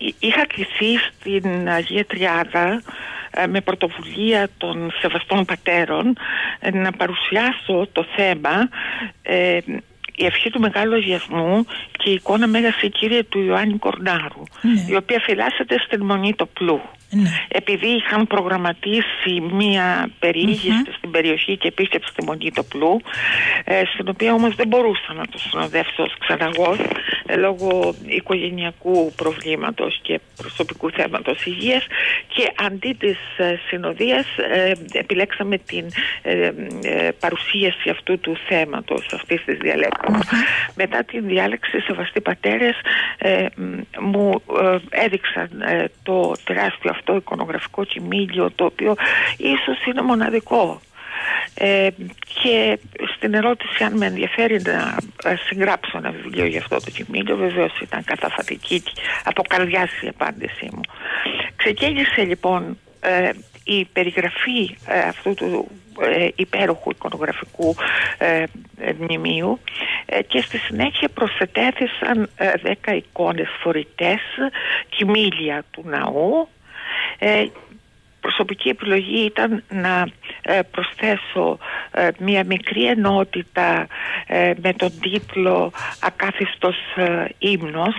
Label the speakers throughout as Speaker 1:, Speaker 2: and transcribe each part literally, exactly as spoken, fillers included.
Speaker 1: είχα κληθεί στην Αγία Τριάδα με πρωτοβουλία των Σεβαστών Πατέρων να παρουσιάσω το θέμα ε, η ευχή του Μεγάλου Αγιασμού και η εικόνα Μέγας η Κύριε του Ιωάννη Κορνάρου, ναι. η οποία φυλάσσεται στην Μονή Τοπλού. Ναι. Επειδή είχαν προγραμματίσει μία περιήγηση mm-hmm. στην περιοχή και επίσκεψη στη Μονή Τοπλού, ε, στην οποία όμως δεν μπορούσα να το συνοδεύσω ως ξαναγός ε, λόγω οικογενειακού προβλήματος και προσωπικού θέματος υγείας, και αντί της ε, συνοδείας ε, επιλέξαμε την ε, ε, παρουσίαση αυτού του θέματος, αυτής της διαλέκτου. Mm-hmm. Μετά την διάλεξη, οι Σεβαστοί Πατέρες ε, μου ε, έδειξαν ε, το τεράστιο αυτό το εικονογραφικό κοιμήλιο, το οποίο ίσως είναι μοναδικό. Ε, και στην ερώτηση αν με ενδιαφέρει να συγγράψω ένα βιβλίο για αυτό το κοιμήλιο, βεβαίως ήταν καταφατική, από καρδιάς η απάντησή μου. Ξεκίνησε λοιπόν ε, η περιγραφή ε, αυτού του ε, υπέροχου εικονογραφικού ε, ε, μνημείου ε, και στη συνέχεια προσετέθησαν ε, δέκα εικόνες φορητές, κοιμήλια του ναού. Ε, προσωπική επιλογή ήταν να ε, προσθέσω ε, μια μικρή ενότητα ε, με τον τίτλο «Ακάθιστος ε, ύμνος»,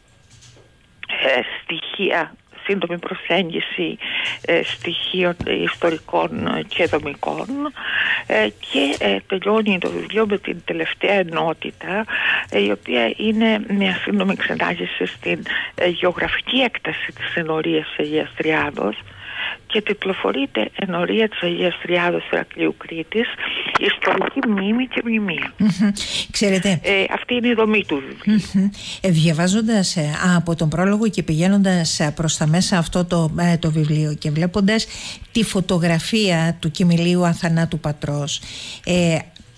Speaker 1: ε, στοιχεία, σύντομη προσέγγιση ε, στοιχείων ιστορικών και δομικών, ε, και ε, τελειώνει το βιβλίο με την τελευταία ενότητα, ε, η οποία είναι μια σύντομη εξετάγηση στην ε, γεωγραφική έκταση της ενορίας της Αγίας Τριάδος, και τυπλοφορείται ενορία της Αγίας Τριάδος Ηρακλείου Κρήτης, ιστορική μνήμη και μνημεία.
Speaker 2: Mm-hmm. Ξέρετε,
Speaker 1: ε, αυτή είναι η δομή του βιβλίου.
Speaker 2: Mm-hmm. ε, διαβάζοντας ε, από τον πρόλογο και πηγαίνοντας ε, προς τα μέσα αυτό το, ε, το βιβλίο και βλέποντας τη φωτογραφία του κοιμηλίου Αθανάτου Πατρός, ε,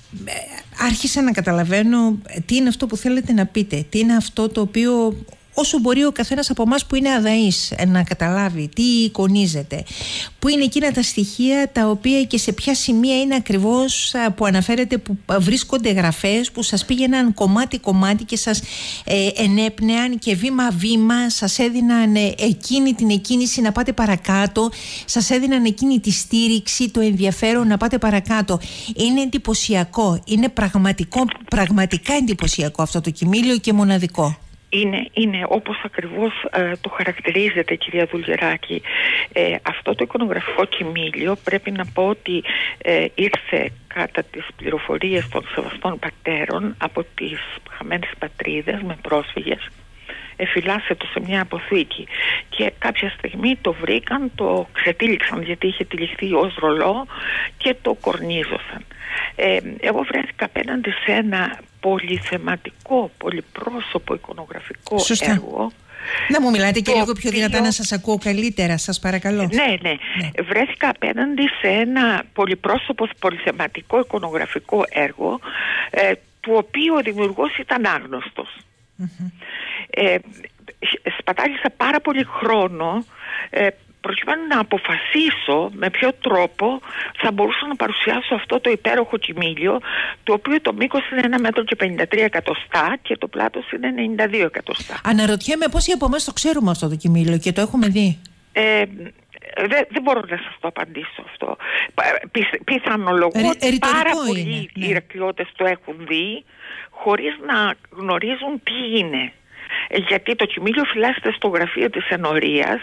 Speaker 2: άρχισα να καταλαβαίνω τι είναι αυτό που θέλετε να πείτε, τι είναι αυτό το οποίο όσο μπορεί ο καθένας από εμάς που είναι αδαής να καταλάβει τι εικονίζεται, που είναι εκείνα τα στοιχεία τα οποία και σε ποια σημεία είναι ακριβώς που αναφέρετε, που βρίσκονται γραφές που σας πήγαιναν κομμάτι-κομμάτι και σας ε, ενέπνεαν και βήμα-βήμα σας έδιναν εκείνη την εκκίνηση να πάτε παρακάτω, σας έδιναν εκείνη τη στήριξη, το ενδιαφέρον να πάτε παρακάτω. Είναι εντυπωσιακό, είναι πραγματικό, πραγματικά εντυπωσιακό αυτό το κοιμήλιο και μοναδικό.
Speaker 1: Είναι, είναι όπως ακριβώς ε, το χαρακτηρίζεται, κυρία Δουλγεράκη. Ε, αυτό το εικονογραφικό κοιμήλιο πρέπει να πω ότι ε, ήρθε κατά τις πληροφορίες των Σεβαστών Πατέρων από τις χαμένες πατρίδες με πρόσφυγες. Εφυλάσσεται σε μια αποθήκη και κάποια στιγμή το βρήκαν, το ξετύλιξαν γιατί είχε τυλιχθεί ως ρολό και το κορνίζωσαν. Ε, εγώ βρέθηκα απέναντι σε ένα πολυθεματικό, πολυπρόσωπο εικονογραφικό
Speaker 2: Σωστά.
Speaker 1: έργο.
Speaker 2: Να μου μιλάτε και
Speaker 1: το
Speaker 2: λίγο πιο δυνατά
Speaker 1: οποίο...
Speaker 2: να σας ακούω καλύτερα, σας παρακαλώ.
Speaker 1: Ναι, ναι, ναι. Βρέθηκα απέναντι σε ένα πολυπρόσωπο, πολυθεματικό εικονογραφικό έργο, ε, του οποίου ο δημιουργός ήταν άγνωστος. Mm-hmm. Ε, σπατάλησα πάρα πολύ χρόνο ε, προκειμένου να αποφασίσω με ποιο τρόπο θα μπορούσα να παρουσιάσω αυτό το υπέροχο κοιμήλιο, το οποίο το μήκος είναι ένα μέτρο και πενήντα τρία εκατοστά και το πλάτος είναι ενενήντα δύο εκατοστά.
Speaker 2: Αναρωτιέμαι πόσοι από εμάς το ξέρουμε αυτό το κοιμήλιο και το έχουμε δει.
Speaker 1: Ε, δεν δε μπορώ να σας το απαντήσω αυτό. Πι, πιθανολογώ ότι πάρα πολλοί ναι. Ηρακλειώτες το έχουν δει χωρίς να γνωρίζουν τι είναι. Γιατί το κοιμήλιο φυλάσσεται στο γραφείο της ενορίας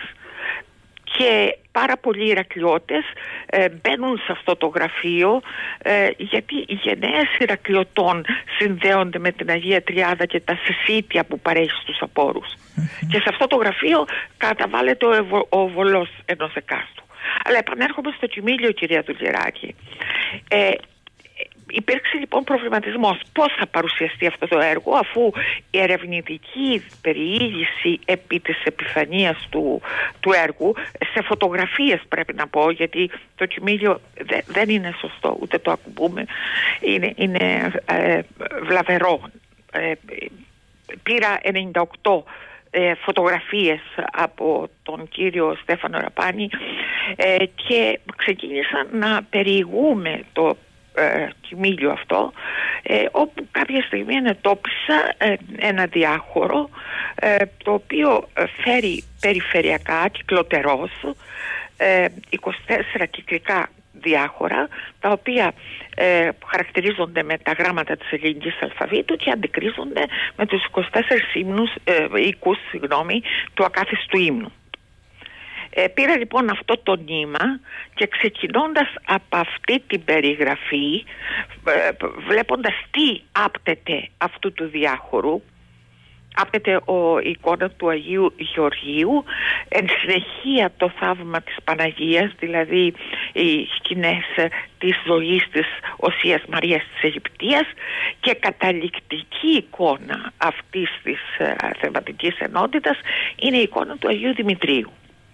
Speaker 1: και πάρα πολλοί Ηρακλειώτες ε, μπαίνουν σε αυτό το γραφείο ε, γιατί οι γενναίες Ηρακλειωτών συνδέονται με την Αγία Τριάδα και τα συσίτια που παρέχει στους απόρους. Mm-hmm. Και σε αυτό το γραφείο καταβάλλεται ο, ευω, ο βολός ενός εκάστου. Αλλά επανέρχομαι στο κοιμήλιο, κυρία Δουλγεράκη. Ε, Υπήρξε λοιπόν προβληματισμός πώς θα παρουσιαστεί αυτό το έργο, αφού η ερευνητική περιήγηση επί της επιφανείας του, του έργου, σε φωτογραφίες πρέπει να πω, γιατί το κοιμήλιο δε, δεν είναι σωστό, ούτε το ακουμπούμε, είναι, είναι ε, βλαβερό. Ε, πήρα ενενήντα οκτώ ε, φωτογραφίες από τον κύριο Στέφανο Ραπάνη ε, και ξεκίνησα να περιηγούμε το ε, κοιμήλιο αυτό, ε, όπου κάποια στιγμή ενετόπισα ε, ένα διάχωρο ε, το οποίο φέρει περιφερειακά κυκλοτερός ε, είκοσι τέσσερα κυκλικά διάχωρα, τα οποία ε, χαρακτηρίζονται με τα γράμματα της ελληνικής αλφαβήτου και αντικρίζονται με τους είκοσι τέσσερις ύμνους, ε, οίκους συγγνώμη, του ακάθιστου ύμνου. Ε, πήρα λοιπόν αυτό το νήμα και ξεκινώντας από αυτή την περιγραφή, ε, βλέποντας τι άπτεται αυτού του διάχωρου, άπτεται ο, η εικόνα του Αγίου Γεωργίου, εν συνεχεία το θαύμα της Παναγίας, δηλαδή οι σκηνές της ζωής της Οσίας Μαρίας της Αιγυπτίας, και καταληκτική εικόνα αυτής της ε, θεματικής ενότητας είναι η εικόνα του Αγίου Δημητρίου.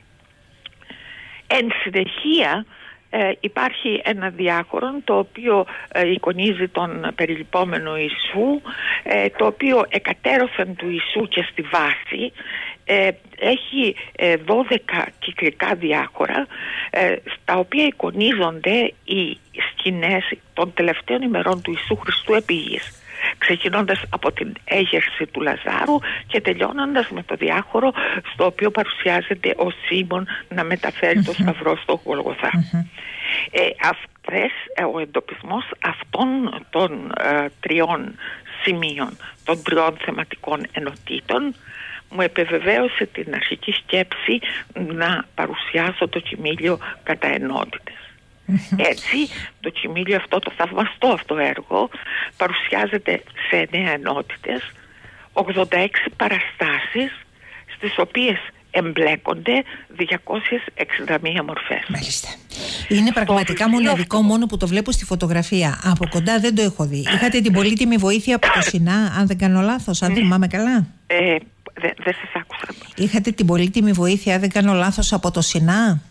Speaker 1: Εν συνεχεία ε, υπάρχει ένα διάχωρο το οποίο ε, εικονίζει τον περιλυπόμενο Ιησού, ε, το οποίο εκατέρωθεν του Ιησού και στη βάση ε, έχει ε, δώδεκα κυκλικά διάχωρα, ε, στα οποία εικονίζονται οι σκηνές των τελευταίων ημερών του Ιησού Χριστού επί γης, ξεκινώντας από την έγερση του Λαζάρου και τελειώνοντας με το διάχωρο στο οποίο παρουσιάζεται ο Σίμων να μεταφέρει mm-hmm. το σταυρό στο Γολγοθά. Mm-hmm. Ε, αυτές, ε, ο εντοπισμός αυτών των ε, τριών σημείων, των τριών θεματικών ενωτήτων, μου επιβεβαίωσε την αρχική σκέψη να παρουσιάσω το κοιμήλιο κατά ενότητες. Έτσι, το κοιμήλιο αυτό, το θαυμαστό αυτό έργο, παρουσιάζεται σε εννέα ενότητες, ογδόντα έξι παραστάσεις, στις οποίες εμπλέκονται διακόσιες εξήντα μία μορφές.
Speaker 2: Μάλιστα. Είναι πραγματικά μοναδικό αυτό... μόνο που το βλέπω στη φωτογραφία. Από κοντά δεν το έχω δει. Είχατε την πολύτιμη βοήθεια από το ΣΥΝΑ, αν δεν κάνω λάθος, αν θυμάμαι καλά.
Speaker 1: Ε, δεν δε σας άκουσα.
Speaker 2: Είχατε την πολύτιμη βοήθεια, αν δεν κάνω λάθος, από το ΣΥΝΑ.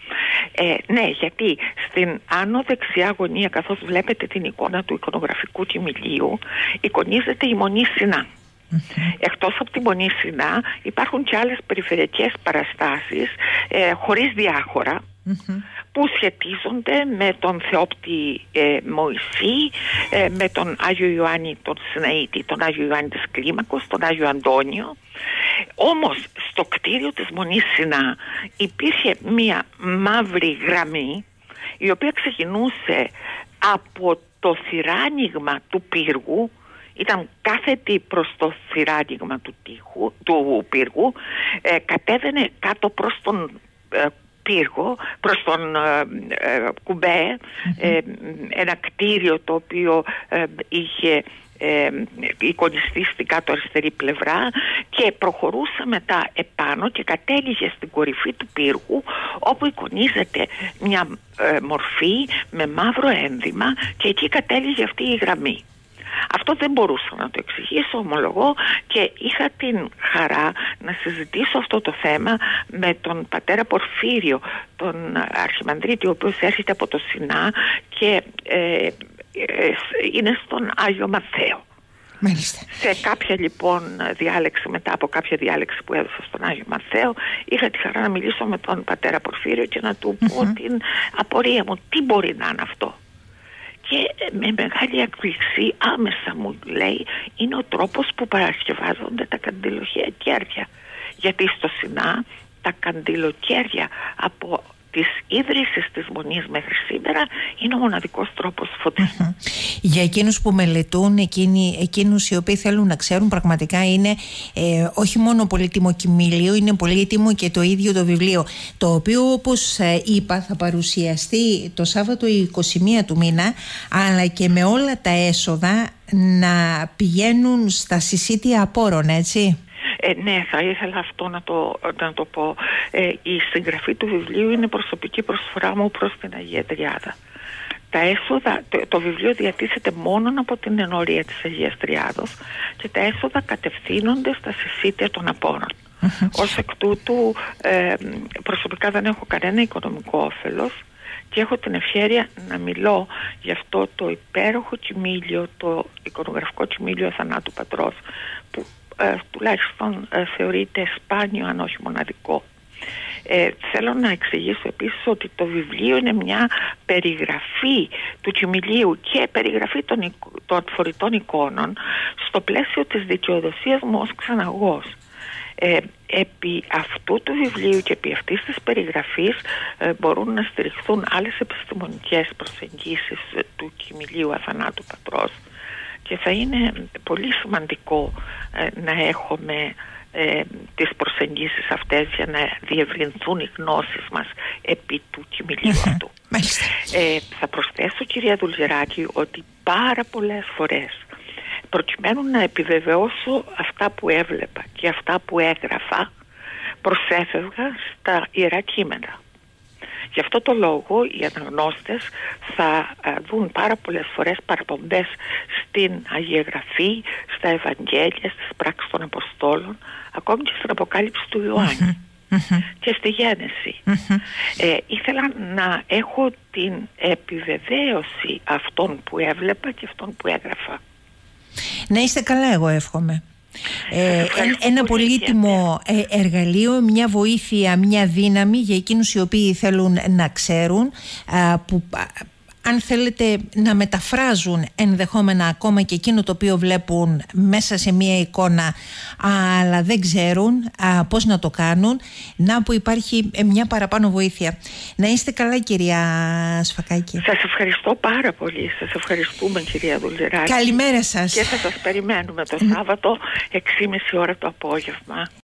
Speaker 1: Ε, ναι, γιατί στην άνω δεξιά γωνία, καθώς βλέπετε την εικόνα του εικονογραφικού κοιμηλίου, εικονίζεται η Μονή Σινά. Mm-hmm. Εκτός από τη Μονή Σινά υπάρχουν και άλλες περιφερειακές παραστάσεις ε, χωρίς διάχωρα, mm-hmm. που σχετίζονται με τον Θεόπτη ε, Μωυσή, ε, με τον Άγιο Ιωάννη τον Σιναήτη, τον Άγιο Ιωάννη της Κλίμακος, τον Άγιο Αντώνιο. Όμως στο κτίριο της Μονής Σινά υπήρχε μία μαύρη γραμμή, η οποία ξεκινούσε από το θυράνοιγμα του πύργου, ήταν κάθετη προς το θυράνοιγμα του, τείχου, του πύργου, ε, κατέβαινε κάτω προς τον ε, πύργο, προς τον ε, ε, κουμπέ, ε, ένα κτίριο το οποίο ε, είχε ε, εικονιστεί στην κάτω αριστερή πλευρά, και προχωρούσε μετά επάνω και κατέληγε στην κορυφή του πύργου, όπου εικονίζεται μια ε, μορφή με μαύρο ένδυμα, και εκεί κατέληγε αυτή η γραμμή. Αυτό δεν μπορούσα να το εξηγήσω, ομολογώ, και είχα την χαρά να συζητήσω αυτό το θέμα με τον πατέρα Πορφύριο, τον αρχιμανδρίτη, ο οποίος έρχεται από το Σινά και ε, ε, είναι στον Άγιο Μαθαίο.
Speaker 2: Μάλιστα.
Speaker 1: Σε κάποια λοιπόν διάλεξη, μετά από κάποια διάλεξη που έδωσα στον Άγιο Μαθαίο, είχα τη χαρά να μιλήσω με τον πατέρα Πορφύριο και να του πω mm-hmm. την απορία μου, τι μπορεί να είναι αυτό. Και με μεγάλη εκπληξή άμεσα μου λέει, είναι ο τρόπος που παρασκευάζονται τα καντιλοκέρδια. Γιατί στο Σινά τα καντιλοκέρδια από της ίδρυσης της Μονής μέχρι σήμερα είναι ο μοναδικός τρόπος φωτισμού.
Speaker 2: Mm-hmm. Για εκείνους που μελετούν, εκείνοι, εκείνους οι οποίοι θέλουν να ξέρουν, πραγματικά είναι ε, όχι μόνο πολύτιμο κοιμήλιο, είναι πολύτιμο και το ίδιο το βιβλίο, το οποίο, όπως ε, είπα, θα παρουσιαστεί το Σάββατο εικοστή πρώτη του μήνα, αλλά και με όλα τα έσοδα να πηγαίνουν στα συσίτια απόρων, έτσι.
Speaker 1: Ε, ναι, θα ήθελα αυτό να το, να το πω. Ε, η συγγραφή του βιβλίου είναι προσωπική προσφορά μου προς την Αγία Τριάδα. Τα έσοδα, το, το βιβλίο διατίθεται μόνο από την ενορία της Αγίας Τριάδος και τα έσοδα κατευθύνονται στα συσίτια των απόρων. Mm-hmm. Ως εκ τούτου ε, προσωπικά δεν έχω κανένα οικονομικό όφελος και έχω την ευχέρεια να μιλώ για αυτό το υπέροχο κοιμήλιο, το εικονογραφικό κοιμήλιο Θανάτου Πατρός, που Ε, τουλάχιστον ε, θεωρείται σπάνιο αν όχι μοναδικό. Ε, θέλω να εξηγήσω επίσης ότι το βιβλίο είναι μια περιγραφή του κημηλίου και περιγραφή των, των φορητών εικόνων στο πλαίσιο της δικαιοδοσίας μου ως ξεναγός. Ε, επί αυτού του βιβλίου και επί αυτής της περιγραφής ε, μπορούν να στηριχθούν άλλες επιστημονικές προσεγγίσεις του κημηλίου αθανάτου πατρός, και θα είναι πολύ σημαντικό ε, να έχουμε ε, τις προσεγγίσεις αυτές για να διευρυνθούν οι γνώσεις μας επί του κημηλίου αυτού. ε, θα προσθέσω, κυρία Δουλγεράκη, ότι πάρα πολλές φορές, προκειμένου να επιβεβαιώσω αυτά που έβλεπα και αυτά που έγραφα, προσέφευγα στα Ιερά Κείμενα. Γι' αυτό το λόγο οι αναγνώστες θα δουν πάρα πολλές φορές παραπομπές στην Αγία Γραφή, στα Ευαγγέλια, στις πράξεις των Αποστόλων, ακόμη και στην Αποκάλυψη του Ιωάννη mm-hmm. και στη Γένεση. Mm-hmm. Ε, ήθελα να έχω την επιβεβαίωση αυτών που έβλεπα και αυτών που έγραφα.
Speaker 2: Να είστε καλά, εγώ εύχομαι. Ε, ένα πολύτιμο εργαλείο, μια βοήθεια, μια δύναμη για εκείνους οι οποίοι θέλουν να ξέρουν, που αν θέλετε να μεταφράζουν ενδεχόμενα ακόμα και εκείνο το οποίο βλέπουν μέσα σε μία εικόνα, αλλά δεν ξέρουν α, πώς να το κάνουν, να που υπάρχει μια παραπάνω βοήθεια. Να είστε καλά, κυρία Σφακάκη.
Speaker 1: Σας ευχαριστώ πάρα πολύ. Σας ευχαριστούμε, κυρία Δουλγεράκη.
Speaker 2: Καλημέρα σας.
Speaker 1: Και θα σας περιμένουμε το Σάββατο έξι και μισή ώρα το απόγευμα.